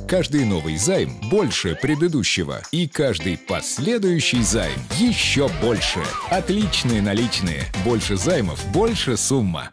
Каждый новый займ больше предыдущего. И каждый последующий займ еще больше. Отличные наличные. Больше займов, больше сумма.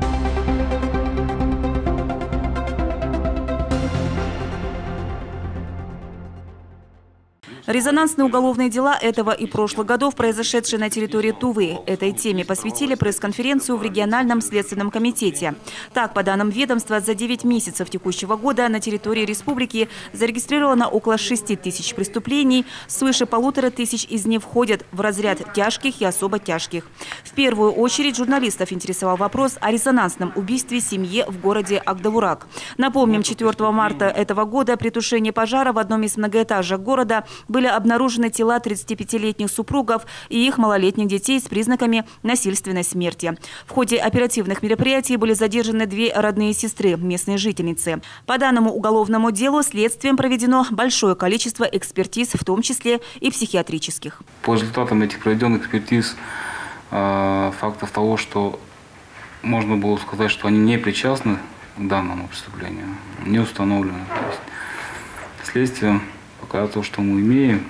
Резонансные уголовные дела этого и прошлых годов, произошедшие на территории Тувы. Этой теме посвятили пресс-конференцию в региональном следственном комитете. Так, по данным ведомства, за 9 месяцев текущего года на территории республики зарегистрировано около 6 тысяч преступлений. Свыше 1500 из них входят в разряд тяжких и особо тяжких. В первую очередь журналистов интересовал вопрос о резонансном убийстве семьи в городе Агдавурак. Напомним, 4 марта этого года при тушении пожара в одном из многоэтажек города были обнаружены тела 35-летних супругов и их малолетних детей с признаками насильственной смерти. В ходе оперативных мероприятий были задержаны 2 родные сестры, местные жительницы. По данному уголовному делу следствием проведено большое количество экспертиз, в том числе и психиатрических. По результатам этих проведенных экспертиз фактов того, что можно было сказать, что они не причастны к данному преступлению, не установлено. Следствием пока то, что мы имеем,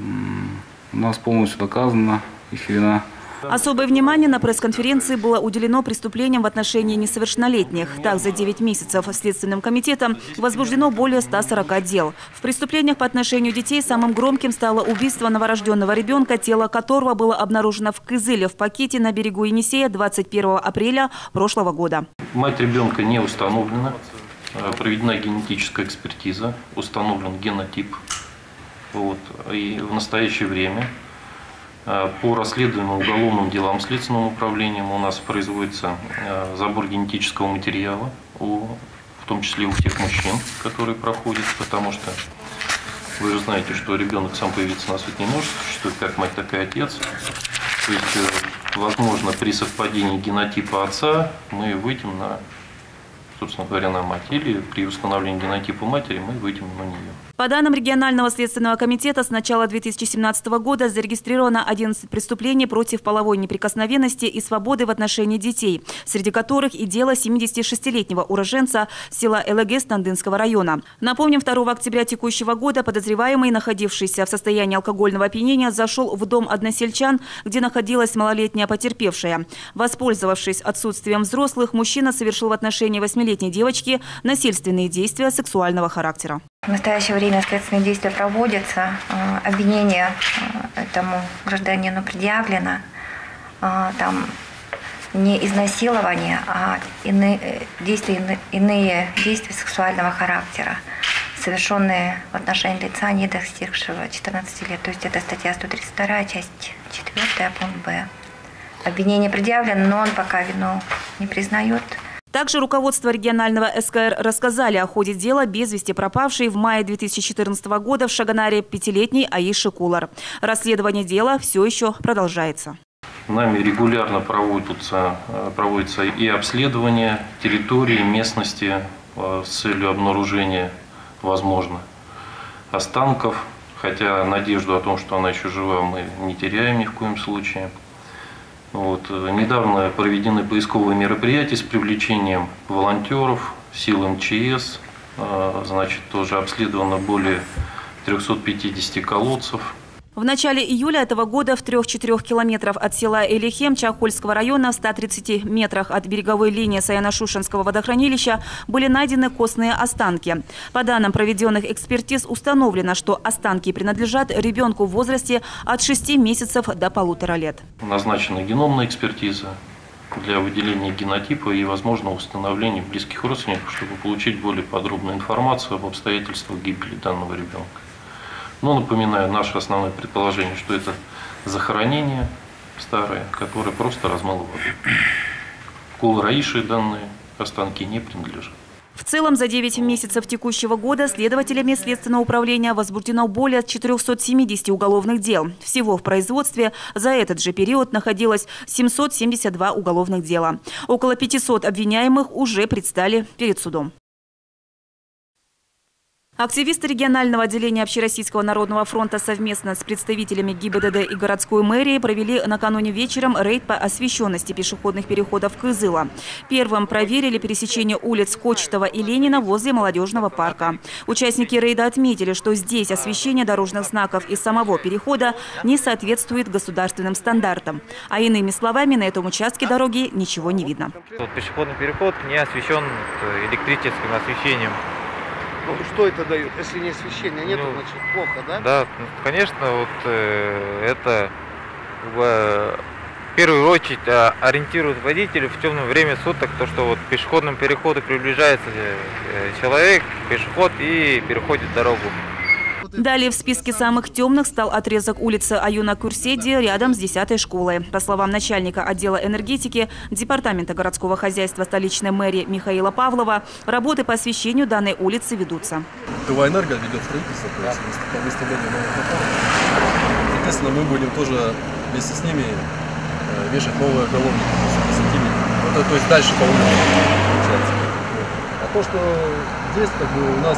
у нас полностью доказана их вина. Особое внимание на пресс-конференции было уделено преступлениям в отношении несовершеннолетних. Так, за 9 месяцев Следственным комитетом возбуждено более 140 дел. В преступлениях по отношению детей самым громким стало убийство новорожденного ребенка, тело которого было обнаружено в Кызыле в пакете на берегу Енисея 21 апреля прошлого года. Мать ребенка не установлена. Проведена генетическая экспертиза, установлен генотип. И в настоящее время по расследуемым уголовным делам Следственным управлением у нас производится забор генетического материала, в том числе у тех мужчин, которые проходят, потому что вы же знаете, что ребенок сам появиться на свет не может, существует как мать, так и отец. То есть, возможно, при совпадении генотипа отца мы выйдем на, собственно говоря, на мать. Или при установлении генотипа матери мы выйдем на нее. По данным регионального следственного комитета, с начала 2017 года зарегистрировано 11 преступлений против половой неприкосновенности и свободы в отношении детей, среди которых и дело 76-летнего уроженца села Элагес Тандынского района. Напомним, 2 октября текущего года подозреваемый, находившийся в состоянии алкогольного опьянения, зашел в дом односельчан, где находилась малолетняя потерпевшая. Воспользовавшись отсутствием взрослых, мужчина совершил в отношении 8-летней девочки насильственные действия сексуального характера. В настоящее время следственные действия проводятся, обвинение этому гражданину предъявлено, там не изнасилование, а иные действия сексуального характера, совершенные в отношении лица, не достигшего 14 лет. То есть это статья 132, часть 4, пункт Б. Обвинение предъявлено, но он пока вину не признает. Также руководство регионального СКР рассказали о ходе дела без вести пропавшей в мае 2014 года в Шаганаре 5-летней Аиши Кулар. Расследование дела все еще продолжается. Нами регулярно проводится и обследование территории, местности с целью обнаружения, возможно, останков. Хотя надежду о том, что она еще жива, мы не теряем ни в коем случае. Недавно проведены поисковые мероприятия с привлечением волонтеров, сил МЧС. Тоже обследовано более 350 колодцев. В начале июля этого года в 3-4 километрах от села Элихем Чахольского района в 130 метрах от береговой линии Саяно-Шушенского водохранилища были найдены костные останки. По данным проведенных экспертиз установлено, что останки принадлежат ребенку в возрасте от 6 месяцев до 1,5 лет. Назначена геномная экспертиза для выделения генотипа и, возможно, установления близких родственников, чтобы получить более подробную информацию об обстоятельствах гибели данного ребенка. Но напоминаю, наше основное предположение, что это захоронение старое, которое просто размыло воду. Кулар Аиши данные останки не принадлежат. В целом, за 9 месяцев текущего года следователями Следственного управления возбуждено более 470 уголовных дел. Всего в производстве за этот же период находилось 772 уголовных дела. Около 500 обвиняемых уже предстали перед судом. Активисты регионального отделения Общероссийского народного фронта совместно с представителями ГИБДД и городской мэрии провели накануне вечером рейд по освещенности пешеходных переходов Кызыла. Первым проверили пересечение улиц Кочетова и Ленина возле молодежного парка. Участники рейда отметили, что здесь освещение дорожных знаков и самого перехода не соответствует государственным стандартам. А иными словами, на этом участке дороги ничего не видно. Пешеходный переход не освещен электрическим освещением. Ну, что это дает? Если не освещения нет, значит плохо, да? Да, конечно, это в первую очередь ориентирует водителей в темное время суток, то что к пешеходному переходу приближается человек, пешеход и переходит дорогу. Далее в списке самых темных стал отрезок улицы Аюна Курседи рядом с 10-й школой. По словам начальника отдела энергетики Департамента городского хозяйства столичной мэрии Михаила Павлова, работы по освещению данной улицы ведутся. ТВ-энерго ведет строительство по выставлению новых фотонов. Соответственно, мы будем тоже вместе с ними вешать новые головники. То есть дальше по улице получается. А то, что здесь у нас...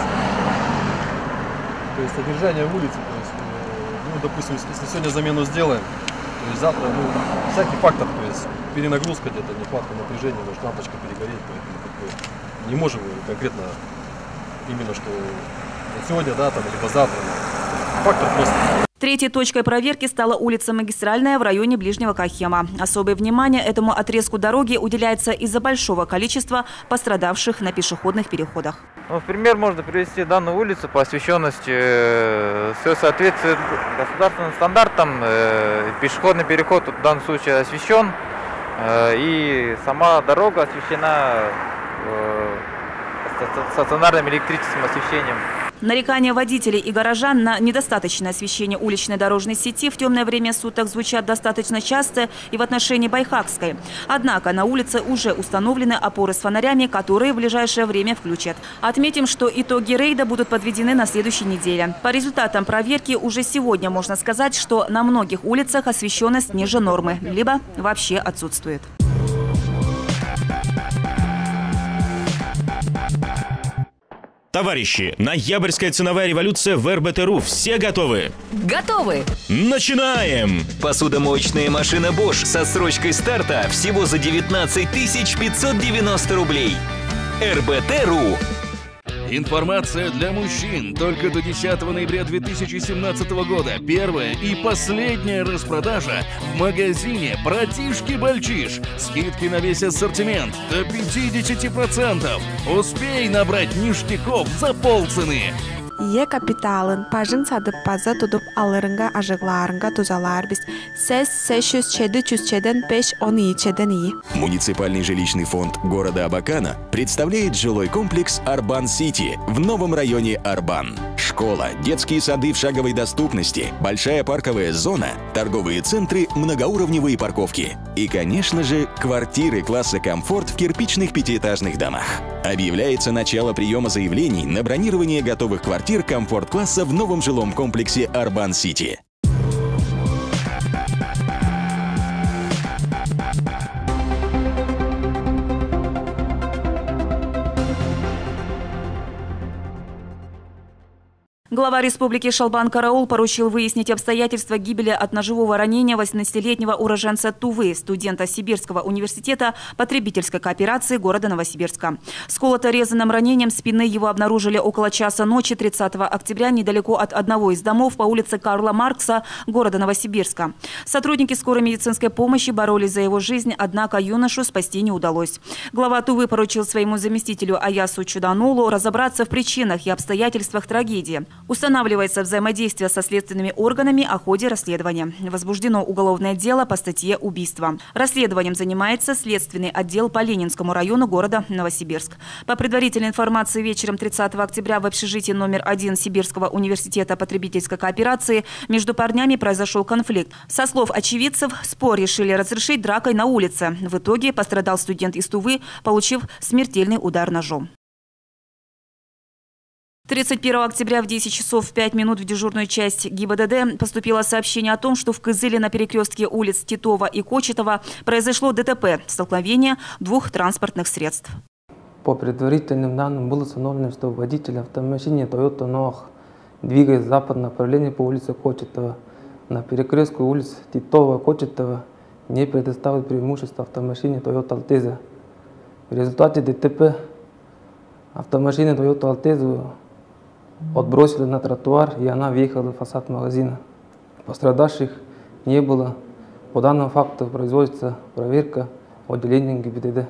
То есть содержание улицы, то есть, допустим, если сегодня замену сделаем, то есть завтра, всякий фактор, то есть перенагрузка где-то, нехватка напряжения, может лампочка перегореть, поэтому не можем конкретно именно, что сегодня, да, либо завтра, фактор просто. Третьей точкой проверки стала улица Магистральная в районе Ближнего Кахема. Особое внимание этому отрезку дороги уделяется из-за большого количества пострадавших на пешеходных переходах. В пример можно привести данную улицу по освещенности. Все соответствует государственным стандартам. Пешеходный переход в данном случае освещен. И сама дорога освещена стационарным электрическим освещением. Нарекания водителей и горожан на недостаточное освещение уличной дорожной сети в темное время суток звучат достаточно часто и в отношении Байхакской. Однако на улице уже установлены опоры с фонарями, которые в ближайшее время включат. Отметим, что итоги рейда будут подведены на следующей неделе. По результатам проверки уже сегодня можно сказать, что на многих улицах освещенность ниже нормы, либо вообще отсутствует. Товарищи, ноябрьская ценовая революция в РБТ.ру. Все готовы? Готовы! Начинаем! Посудомоечная машина Bosch со срочкой старта всего за 19 590 рублей. РБТ.ру. Информация для мужчин. Только до 10 ноября 2017 года первая и последняя распродажа в магазине «Братишки-Бальчиш». Скидки на весь ассортимент до 50%. Успей набрать ништяков за полцены. Е капиталын пажын садып паза тудуп алырынга ажыглаарынга тузалар биз. Сез 600-5 Муниципальный жилищный фонд города Абакана представляет жилой комплекс Арбан-Сити в новом районе Арбан. Школа, детские сады в шаговой доступности, большая парковая зона, торговые центры, многоуровневые парковки. И, конечно же, квартиры класса комфорт в кирпичных пятиэтажных домах. Объявляется начало приема заявлений на бронирование готовых квартир комфорт-класса в новом жилом комплексе Арбан-Сити. Глава республики Шалбан Караул поручил выяснить обстоятельства гибели от ножевого ранения 18-летнего уроженца Тувы, студента Сибирского университета потребительской кооперации города Новосибирска. С колото-резанным ранением спины его обнаружили около часа ночи 30 октября недалеко от одного из домов по улице Карла Маркса города Новосибирска. Сотрудники скорой медицинской помощи боролись за его жизнь, однако юношу спасти не удалось. Глава Тувы поручил своему заместителю Аясу Чуданулу разобраться в причинах и обстоятельствах трагедии. Устанавливается взаимодействие со следственными органами о ходе расследования. Возбуждено уголовное дело по статье «Убийство». Расследованием занимается следственный отдел по Ленинскому району города Новосибирск. По предварительной информации, вечером 30 октября в общежитии номер 1 Сибирского университета потребительской кооперации между парнями произошел конфликт. Со слов очевидцев, спор решили разрешить дракой на улице. В итоге пострадал студент из Тувы, получив смертельный удар ножом. 31 октября в 10 часов 5 минут в дежурную часть ГИБДД поступило сообщение о том, что в Кызыле на перекрестке улиц Титова и Кочетова произошло ДТП – столкновение двух транспортных средств. По предварительным данным было установлено, что водитель автомашины Toyota Noah, двигаясь в западном направлении по улице Кочетова, на перекрестке улиц Титова-Кочетова, не предоставил преимущество автомашине Toyota Altezza. В результате ДТП автомашина Toyota Altezza отбросили на тротуар, и она въехала в фасад магазина. Пострадавших не было. По данному факту производится проверка в отделении ГИБДД.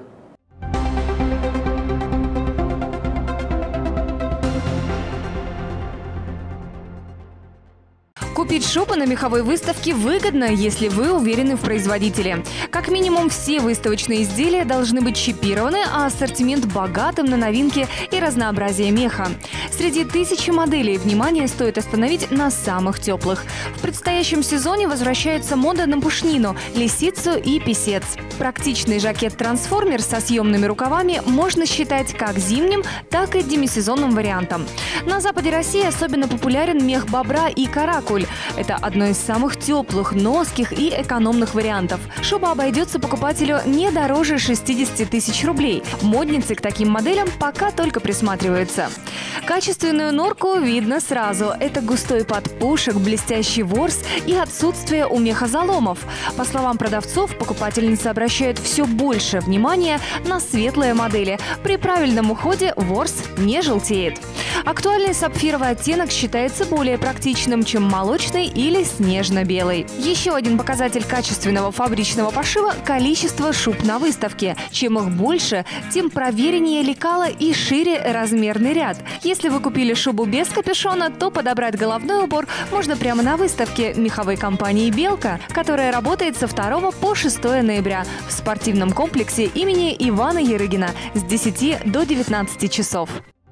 Купить шубы на меховой выставке выгодно, если вы уверены в производителе. Как минимум, все выставочные изделия должны быть чипированы, а ассортимент богатым на новинки и разнообразие меха. Среди тысячи моделей внимание стоит остановить на самых теплых. В предстоящем сезоне возвращается мода на пушнину, лисицу и писец. Практичный жакет-трансформер со съемными рукавами можно считать как зимним, так и демисезонным вариантом. На западе России особенно популярен мех бобра и каракуль. Это одно из самых теплых, носких и экономных вариантов. Шуба обойдется покупателю не дороже 60 тысяч рублей. Модницы к таким моделям пока только присматриваются. Качественную норку видно сразу. Это густой подпушек, блестящий ворс и отсутствие у меха заломов. По словам продавцов, покупательницы обращают все больше внимания на светлые модели. При правильном уходе ворс не желтеет. Актуальный сапфировый оттенок считается более практичным, чем молочный или снежно-белый. Еще один показатель качественного фабричного пошива – количество шуб на выставке. Чем их больше, тем провереннее лекало и шире размерный ряд. Если вы купили шубу без капюшона, то подобрать головной убор можно прямо на выставке меховой компании «Белка», которая работает со 2 по 6 ноября в спортивном комплексе имени Ивана Ярыгина с 10 до 19 часов.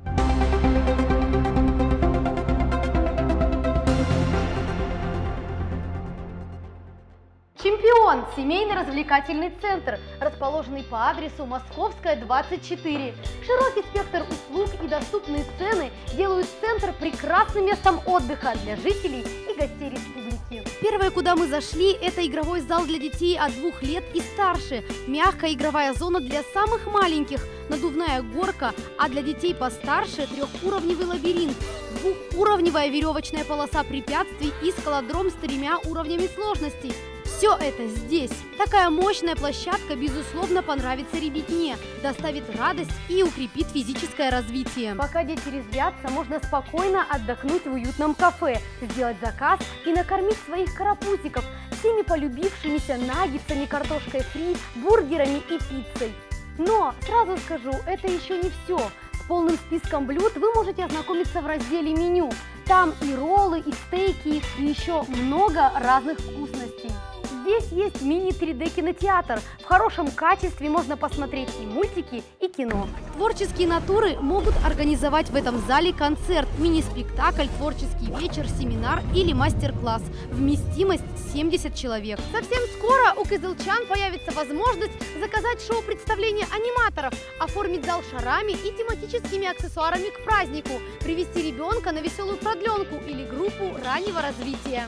«Чемпион» – семейный развлекательный центр, расположенный по адресу Московская, 24. Широкий спектр услуг и доступные цены делают центр прекрасным местом отдыха для жителей и гостей республики. Первое, куда мы зашли, это игровой зал для детей от 2 лет и старше, мягкая игровая зона для самых маленьких, надувная горка, а для детей постарше 3-уровневый лабиринт, 2-уровневая веревочная полоса препятствий и скалодром с 3 уровнями сложности. Все это здесь. Такая мощная площадка, безусловно, понравится ребятне, доставит радость и укрепит физическое развитие. Пока дети резвятся, можно спокойно отдохнуть в уютном кафе, сделать заказ и накормить своих карапузиков всеми полюбившимися наггетсами, картошкой фри, бургерами и пиццей. Но, сразу скажу, это еще не все. С полным списком блюд вы можете ознакомиться в разделе меню. Там и роллы, и стейки, и еще много разных вкусностей. Здесь есть мини-3D-кинотеатр. В хорошем качестве можно посмотреть и мультики, и кино. Творческие натуры могут организовать в этом зале концерт, мини-спектакль, творческий вечер, семинар или мастер-класс. Вместимость 70 человек. Совсем скоро у кызылчан появится возможность заказать шоу-представление аниматоров, оформить зал шарами и тематическими аксессуарами к празднику, привести ребенка на веселую продленку или группу раннего развития.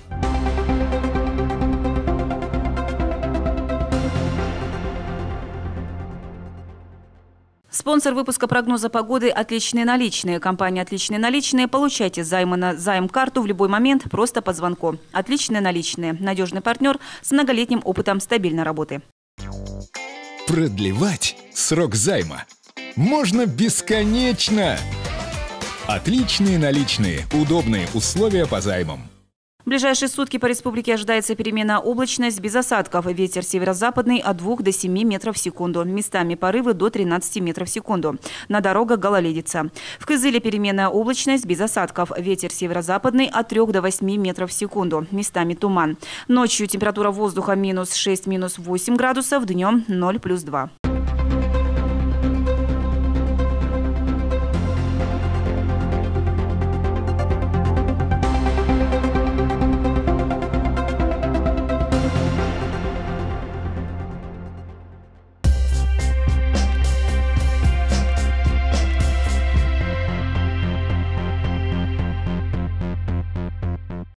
Спонсор выпуска прогноза погоды «Отличные наличные». Компания «Отличные наличные». Получайте займы на займ-карту в любой момент просто по звонку. «Отличные наличные». Надежный партнер с многолетним опытом стабильной работы. Продлевать срок займа можно бесконечно. «Отличные наличные». Удобные условия по займам. В ближайшие сутки по республике ожидается переменная облачность без осадков. Ветер северо-западный от 2 до 7 метров в секунду. Местами порывы до 13 метров в секунду. На дорогах гололедица. В Кызыле переменная облачность без осадков. Ветер северо-западный от 3 до 8 метров в секунду. Местами туман. Ночью температура воздуха -6, -8 градусов. Днем 0 + 2.